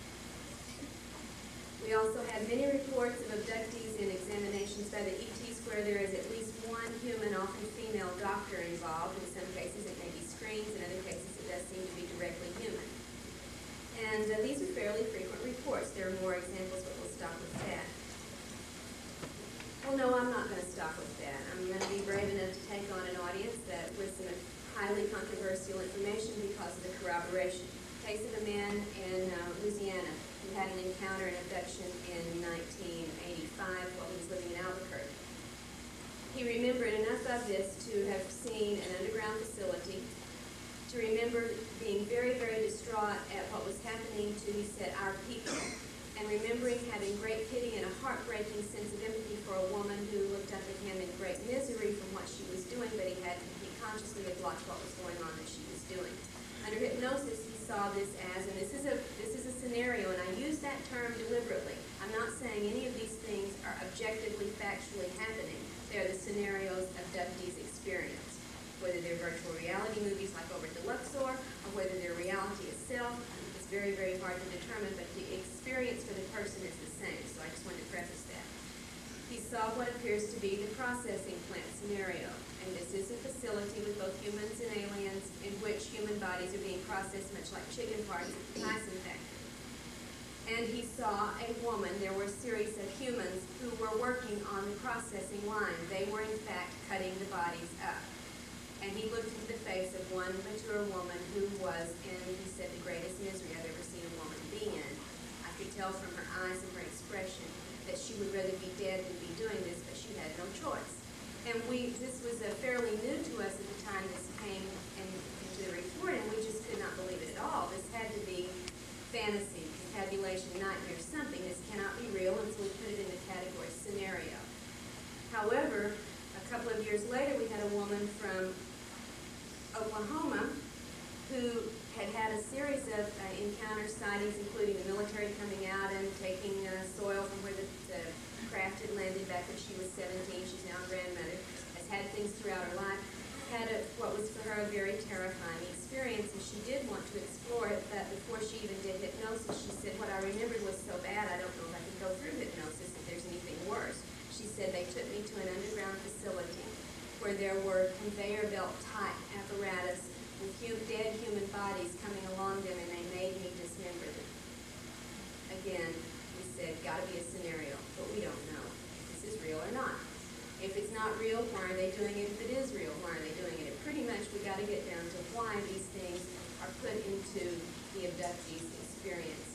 We also have many reports of abductees in examinations by the ETs where there is at least one human, often female, doctor involved. In some cases it may be screens, in other cases it does seem to be directly human. And these are fairly frequent reports. There are more examples, but we'll stop with that. Well, no, I'm not going to stop with that. I'm going to be brave enough to take on an audience that with some highly controversial information because of the corroboration. Case of a man in Louisiana who had an encounter and abduction in 1985 while he was living in Albuquerque. He remembered enough of this to have seen an underground facility, to remember being very, very distraught at what was happening to, he said, our people, and remembering having great pity and a heartbreaking sense of empathy for a woman who looked up at him in great misery from what she was doing, but he had complete really blocked what was going on that she was doing. Under hypnosis, he saw this as, and this is a scenario, and I use that term deliberately. I'm not saying any of these things are objectively, factually happening. They're the scenarios abductees experience. Whether they're virtual reality movies like over at the Luxor, or whether they're reality itself, it's very, very hard to determine, but the experience for the person is the same, so I just wanted to preface that. He saw what appears to be the processing plant scenario, and this is a facility with both humans and aliens in which human bodies are being processed much like chicken parts at the Tyson factory. And he saw a woman, there were a series of humans who were working on the processing line. They were in fact cutting the bodies up. And he looked into the face of one mature woman who was in, he said, the greatest misery I've ever seen a woman be in. I could tell from her eyes and her expression that she would rather be dead than be doing this, but she had no choice. And this was fairly new to us at the time this came into the report, and we just could not believe it at all. This had to be fantasy, confabulation, nightmare, something. This cannot be real, and so we put it in the category scenario. However, a couple of years later, we had a woman from Oklahoma who had had a series of encounter sightings, including the military coming out and taking soil from where the craft had landed back when she was 17. She's now a grandmother, has had things throughout her life, had what was for her a very terrifying experience, and she did want to explore it, but before she even did hypnosis, she said, what I remembered was so bad, I don't know if I could go through hypnosis if there's anything worse. She said they took me to an underground facility where there were conveyor belt type apparatus with dead human bodies coming along them, and they made me dismember them. Again, we said, gotta be a scenario, but we don't know if this is real or not. If it's not real, why are they doing it? If it is real, why are they doing it? And pretty much we got to get down to why these things are put into the abductees' experience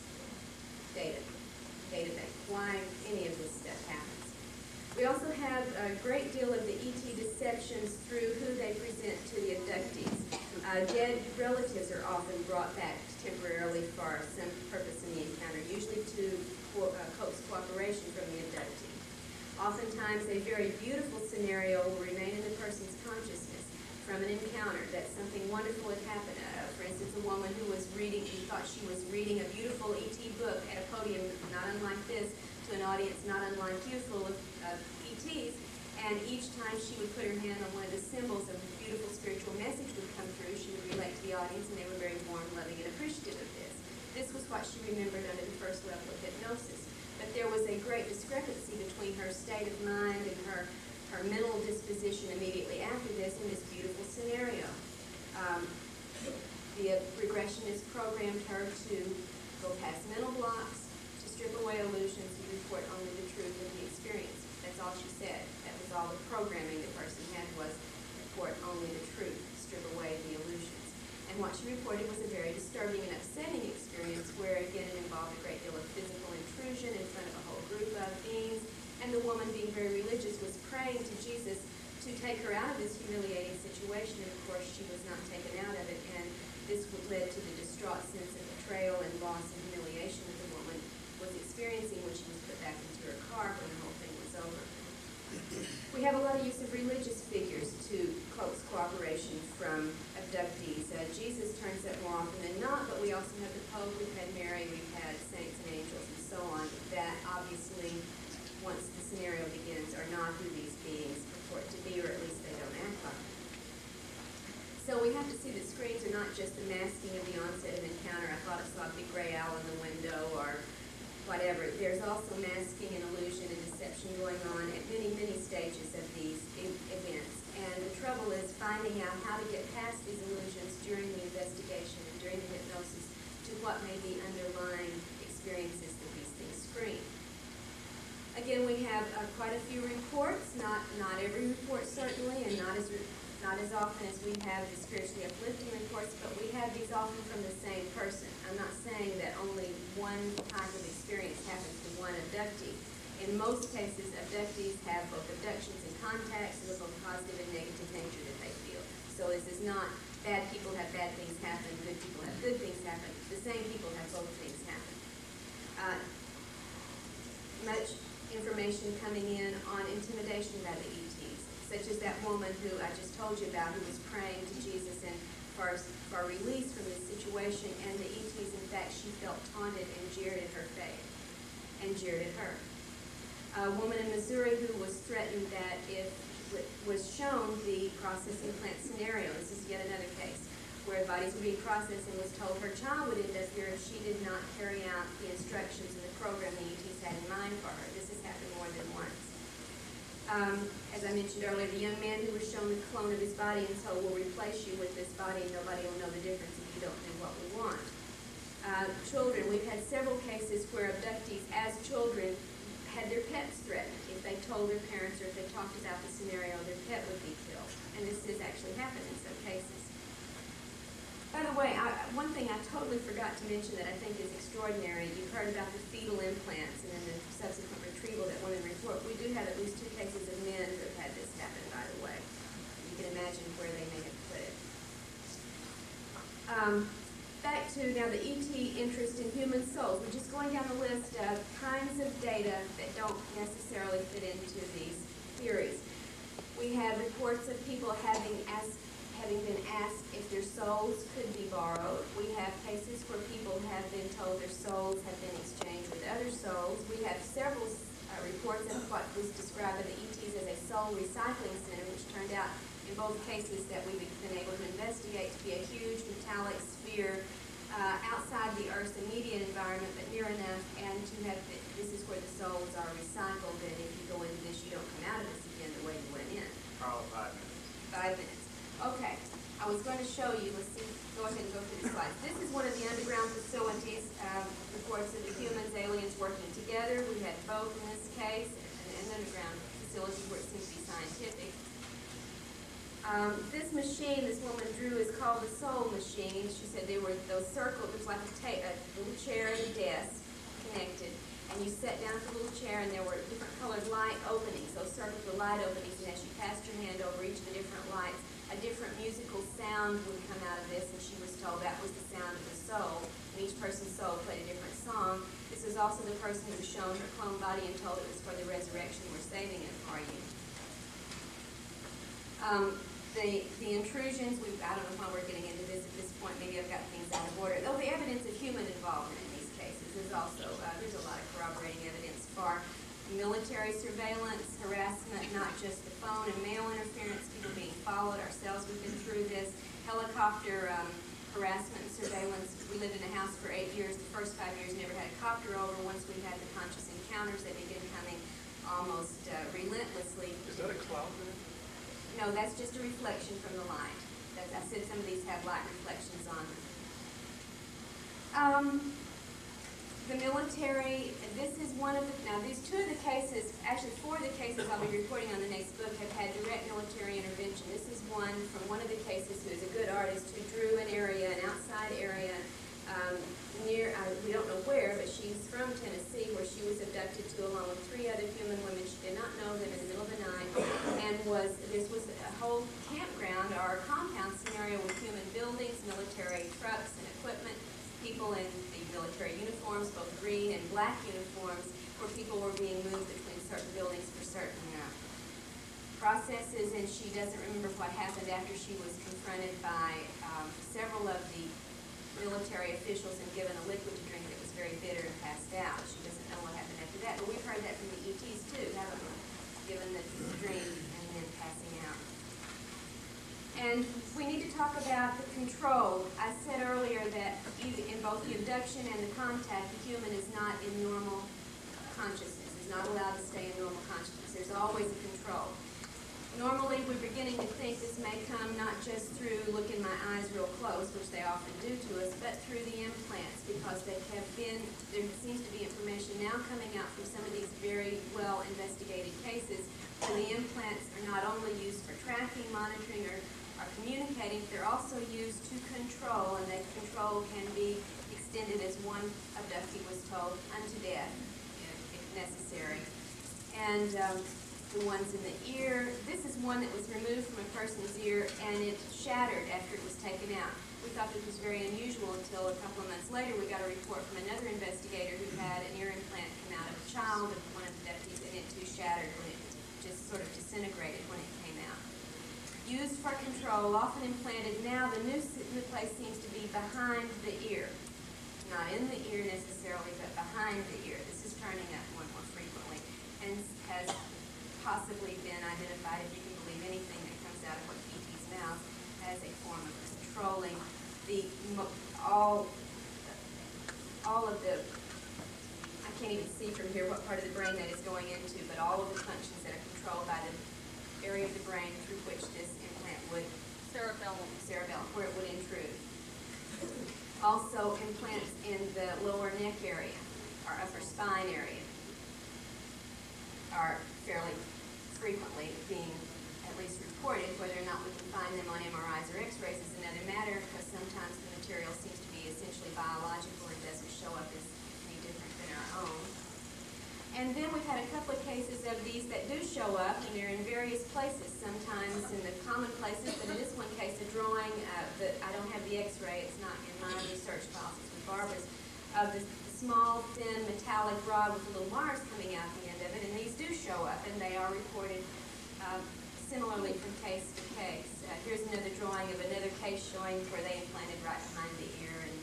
database. Why any of this stuff happens. We also have a great deal of the ET deceptions through who they present to the abductees. Dead relatives are often brought back temporarily for some purpose in the encounter, usually to coax cooperation from the abductee. Oftentimes, a very beautiful scenario will remain in the person's consciousness from an encounter that something wonderful had happened. For instance, a woman who was reading, who thought she was reading a beautiful ET book at a podium not unlike this, to an audience not unlike you, full of ETs, and each time she would put her hand on one of the symbols, a beautiful spiritual message would come through. She would relate to the audience, and they were very warm, loving, and appreciative of this. This was what she remembered under the first level of hypnosis. But there was a great discrepancy between her state of mind and her mental disposition immediately after this in this beautiful scenario. The regressionist programmed her to go past mental blocks, to strip away illusions, and report only the truth of the experience. That's all she said. That was all the programming the person had, was report only the truth, strip away the illusions. And what she reported was a very disturbing and upsetting experience where, again, it involved a great deal of physical intrusion in front of a whole group of beings. And the woman, being very religious, was praying to Jesus to take her out of this humiliating situation. And, of course, she was not taken out of it. And this led to the distraught sense of betrayal and loss and humiliation that the woman was experiencing when she was put back into her car when the whole thing was over. We have a lot of use of religious figures to coax cooperation from abductees. Jesus turns up more often than not, but we also have the Pope, we've had Mary, we've had saints and angels and so on, that obviously, once the scenario begins, are not who these beings purport to be, or at least they don't act like it. So we have to see that screens are not just the masking of the onset of encounter. I thought I saw a big gray owl in the window, or whatever. There's also masking and illusion and deception going on at many, many stages of these events. And the trouble is finding out how to get past these illusions during the investigation and during the hypnosis to what may be underlying experiences that these things screen. Again, we have quite a few reports, not every report certainly, and not as often as we have the spiritually uplifting reports, but we have these often from the same person. I'm not saying that only one type of experience happens to one abductee. In most cases, abductees have both abductions and contacts of both positive and negative nature that they feel. So this is not bad people have bad things happen, good people have good things happen. The same people have both things happen. Much information coming in on intimidation by the ETs. such as that woman who I just told you about, who was praying to Jesus and for release from this situation, and the ETs, in fact, she felt taunted and jeered at her faith, and jeered at her. A woman in Missouri who was threatened that if was shown the process implant scenario, this is yet another case, where bodies were being processed and was told her child would end up here if she did not carry out the instructions in the program the ETs had in mind for her. This has happened more than once. As I mentioned earlier, the young man who was shown the clone of his body and told, we'll replace you with this body and nobody will know the difference if you don't do what we want. Children, we've had several cases where abductees as children had their pets threatened. If they told their parents or if they talked about the scenario, their pet would be killed. And this has actually happened in some cases. By the way, one thing I totally forgot to mention that I think is extraordinary, you've heard about the fetal implants and then the subsequent retrieval that women report. We do have at least 2 cases of men who have had this happen, by the way. You can imagine where they may have put it. Back to now the ET interest in human souls. We're just going down the list of kinds of data that don't necessarily fit into these theories. We have reports of people having been asked if their souls could be borrowed. We have cases where people have been told their souls have been exchanged with other souls. We have several reports of what was described by the ETs as a soul recycling center, which turned out in both cases that we've been able to investigate to be a huge metallic sphere outside the Earth's immediate environment, but near enough, and to have this is where the souls are recycled, and if you go into this, you don't come out of this again the way you went in. Carl, 5 minutes. 5 minutes. Okay, I was going to show you, let's see, go ahead and go through the slides. This is one of the underground facilities, reports of the humans, aliens working together. We had both in this case, and an underground facility where it seems to be scientific. This machine this woman drew is called the soul machine. She said they were those circles, it was like a little chair and a desk connected. And you sat down at the little chair and there were different colored light openings. Those circles were light openings, and as you passed your hand over each of the different lights, a different musical sound would come out of this, and she was told that was the sound of the soul. And each person's soul played a different song. This is also the person who was shown her clone body and told it was for the resurrection. We're saving it for you. The intrusions, I don't know why we're getting into this at this point. Maybe I've got things out of order. Though the evidence of human involvement in these cases is also, there's a lot of corroborating evidence for military surveillance, harassment, not just the phone and mail interference, people being followed. Ourselves, we've been through this. Helicopter harassment and surveillance. We lived in a house for 8 years. The first 5 years never had a copter over. Once we had the conscious encounters, they began coming almost relentlessly. Is that a cloud there? No, that's just a reflection from the light. I said some of these have light reflections on them. The military, this is one of the, now these 2 of the cases, actually 4 of the cases I'll be reporting on the next book have had direct military intervention. This is one from one of the cases who is a good artist who drew an area, an outside area near, we don't know where, but she's from Tennessee, where she was abducted to along with 3 other human women. She did not know them in the middle of the night, and this was a whole campground or a compound scenario with human buildings, military trucks and equipment, people in the military uniforms, both green and black uniforms, where people were being moved between certain buildings for certain processes, and she doesn't remember what happened after she was confronted by several of the military officials and given a liquid to drink that was very bitter and passed out. She doesn't know what happened after that, but we've heard that from the ETs too, haven't we? Given the drink and then passing out. And we need to talk about the control. I said earlier that in both the abduction and the contact, the human is not in normal consciousness, is not allowed to stay in normal consciousness. There's always a control. Normally, we're beginning to think this may come not just through looking my eyes real close, which they often do to us, but through the implants, because they have been, there seems to be information now coming out from some of these very well investigated cases where the implants are not only used for tracking, monitoring, or communicating, they're also used to control, and that control can be extended, as one abductee was told, unto death, if necessary. And the ones in the ear, this is one that was removed from a person's ear, and it shattered after it was taken out. We thought this was very unusual until a couple of months later we got a report from another investigator who had an ear implant come out of a child of one of the deputies, and it too shattered when it just sort of disintegrated when it came out. used for control, often implanted. Now the new place seems to be behind the ear. Not in the ear necessarily, but behind the ear. This is turning up more frequently and has possibly been identified, if you can believe anything that comes out of what PT's mouth, as a form of controlling all of the, I can't even see from here what part of the brain that is going into, but all of the functions that are controlled by the area of the brain through which this implant would, cerebellum, where it would intrude. Also, implants in the lower neck area or upper spine area are fairly frequently being at least reported. Whether or not we can find them on MRIs or X-rays is another matter, because sometimes the material seems to be essentially biological and doesn't show up as any different than our own. And then we've had a couple of cases of these that do show up, and they're in various places, sometimes in the common places, but in this one case, a drawing, I don't have the X-ray, it's not in my research files, it's with Barbara's, of the small, thin, metallic rod with little wires coming out the end of it, and these do show up, and they are reported similarly from case to case. Here's another drawing of another case showing where they implanted right behind the ear, and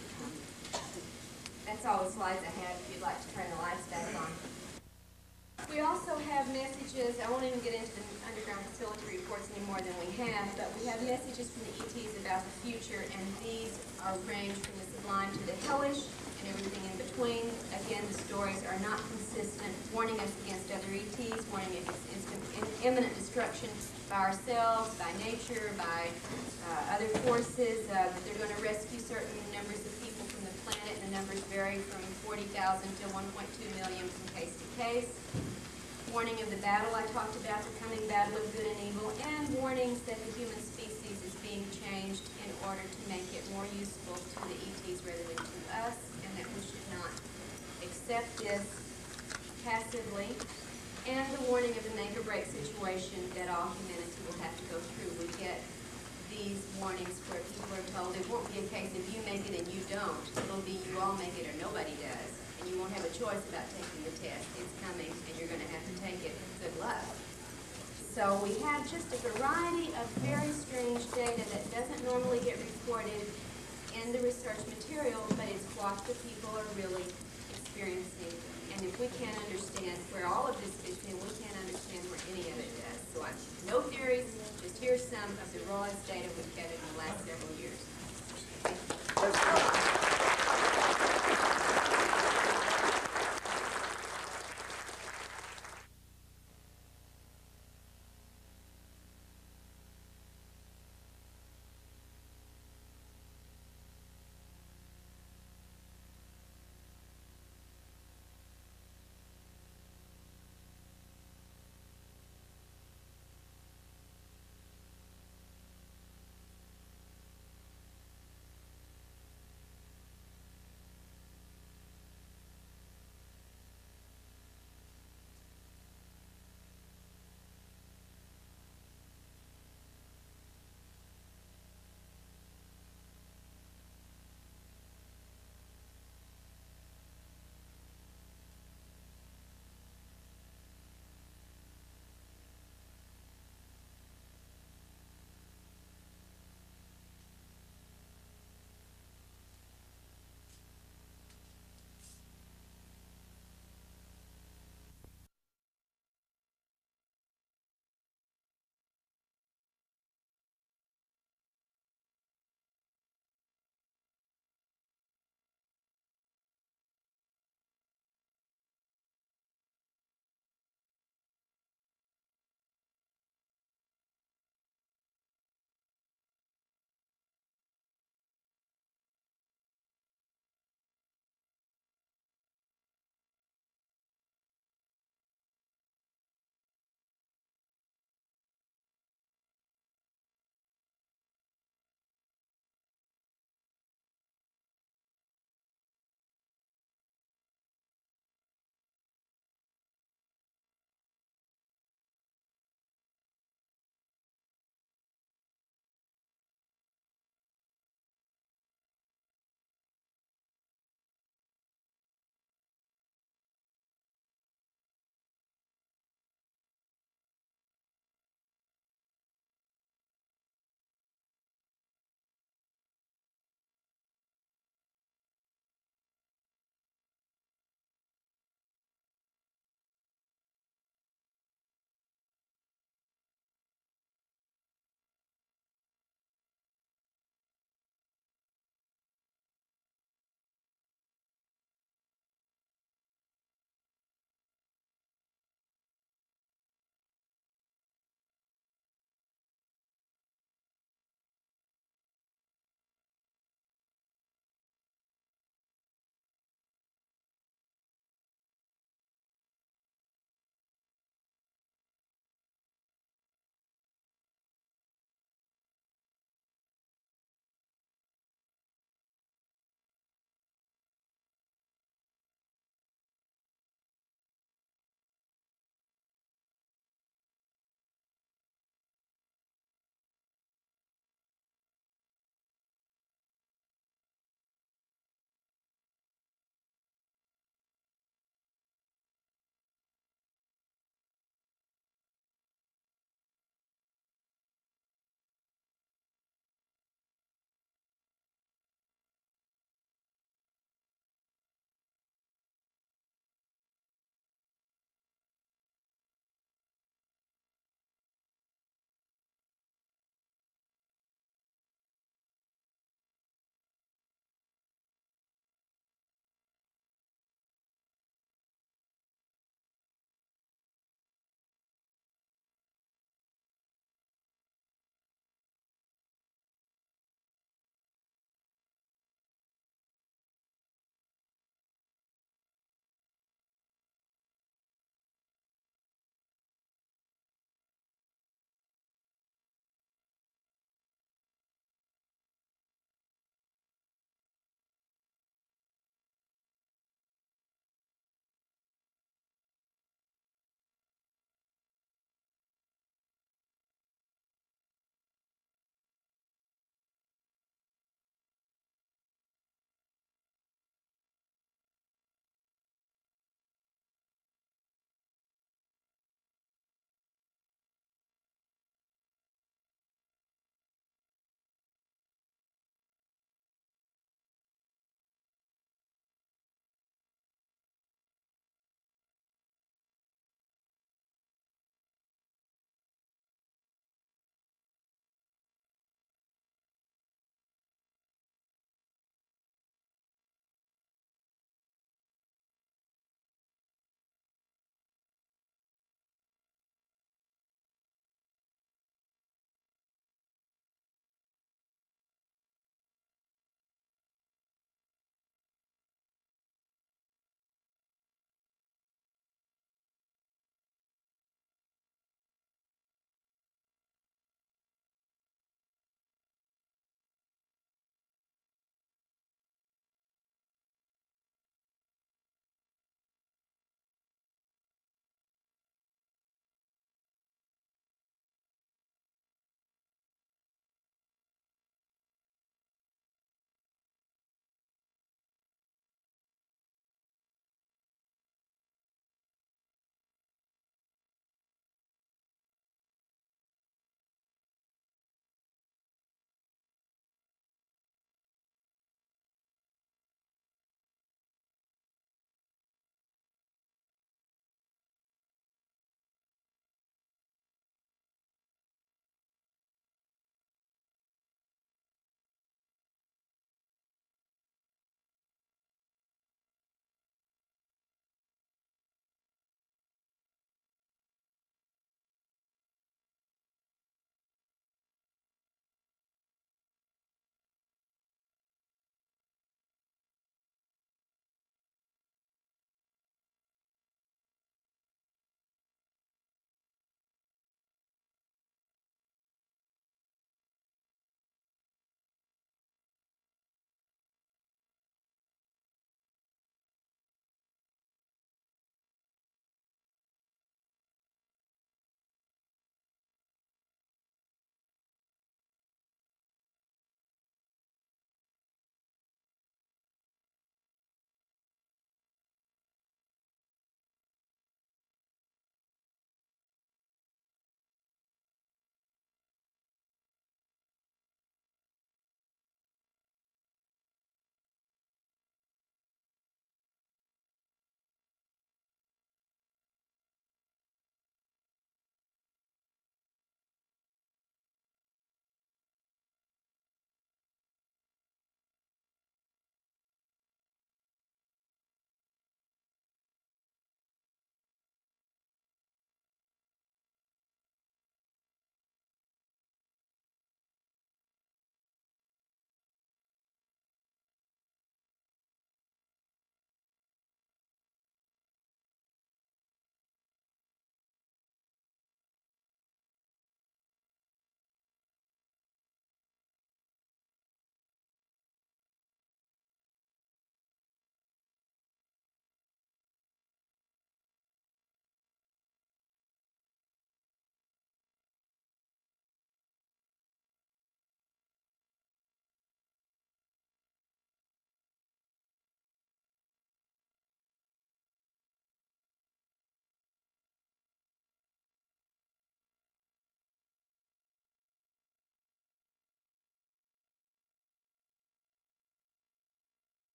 that's all the slides I have if you'd like to turn the lights back on. We also have messages, I won't even get into the underground facility reports any more than we have, but we have messages from the ETs about the future, and these are ranged from the sublime to the hellish and everything in between. Again, the stories are not consistent, warning us against other ETs, warning against imminent destruction by ourselves, by nature, by other forces, that they're going to rescue certain numbers of people from the planet, and the numbers vary from 40,000 to 1.2 million from case to case. Warning of the battle I talked about, the coming battle of good and evil, and warnings that the human species is being changed in order to make it more useful to the ETs rather than to us, and that we should not accept this passively, and the warning of the make or break situation that all humanity will have to go through. We get these warnings where people are told it won't be a case of you make it and you don't. It'll be you all make it or nobody does. And you won't have a choice about taking the test. It's coming and you're going to have to take it. Good luck. So we have just a variety of very strange data that doesn't normally get reported in the research material, but it's what the people are really experiencing. And if we can't understand where all of this fits in, we can't understand where any of it does. So I have no theories, just here's some of the rawest data we've gathered in the last several years. Thank you.